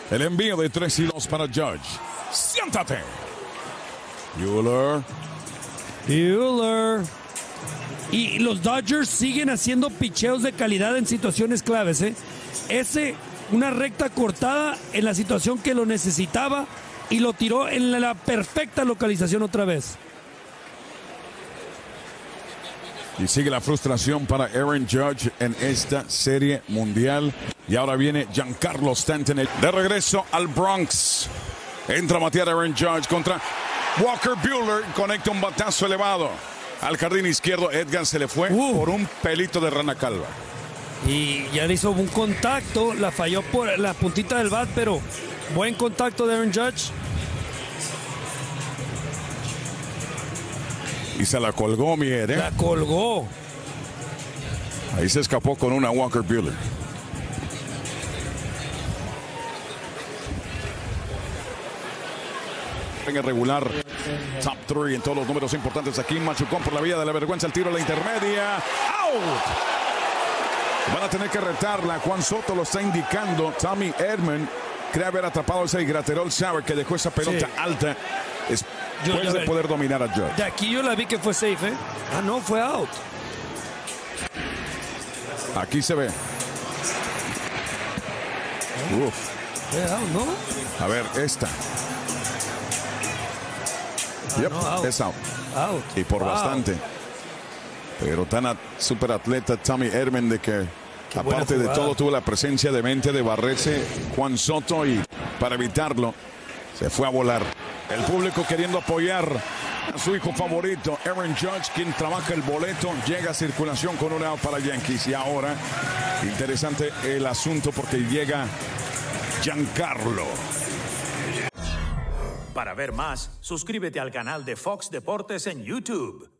El envío de 3-2 para Judge. Siéntate. Buehler. Y los Dodgers siguen haciendo picheos de calidad en situaciones claves, ¿eh? Una recta cortada en la situación que lo necesitaba y lo tiró en la perfecta localización otra vez. Y sigue la frustración para Aaron Judge en esta serie mundial. Y ahora viene Giancarlo Stanton de regreso al Bronx. Entra a batear Aaron Judge contra Walker Buehler. Conecta un batazo elevado al jardín izquierdo. Edgar se le fue por un pelito de rana calva. Y ya le hizo un contacto. La falló por la puntita del bat, pero buen contacto de Aaron Judge. Y se la colgó, Mier, ¿eh? La colgó. Ahí se escapó con una Walker Buehler. En el regular, top 3 en todos los números importantes aquí. Machucón por la vía de la vergüenza. El tiro a la intermedia. ¡Out! Van a tener que retarla. Juan Soto lo está indicando. Tommy Edman cree haber atrapado ese Graterol Sauer que dejó esa pelota alta. Después de poder dominar a Judge. De aquí yo la vi que fue safe, ¿eh? Ah, no, fue out. Aquí se ve. Uf. Fue out, ¿no? A ver, esta. Yep, no, out. es out. Out. Y por bastante. Pero tan super atleta Tommy Edman de que aparte de todo tuvo la presencia de mente de barrerse Juan Soto y para evitarlo se fue a volar. El público queriendo apoyar a su hijo favorito, Aaron Judge, quien trabaja el boleto, llega a circulación con un out para Yankees. Y ahora, interesante el asunto porque llega Giancarlo. Para ver más, suscríbete al canal de Fox Deportes en YouTube.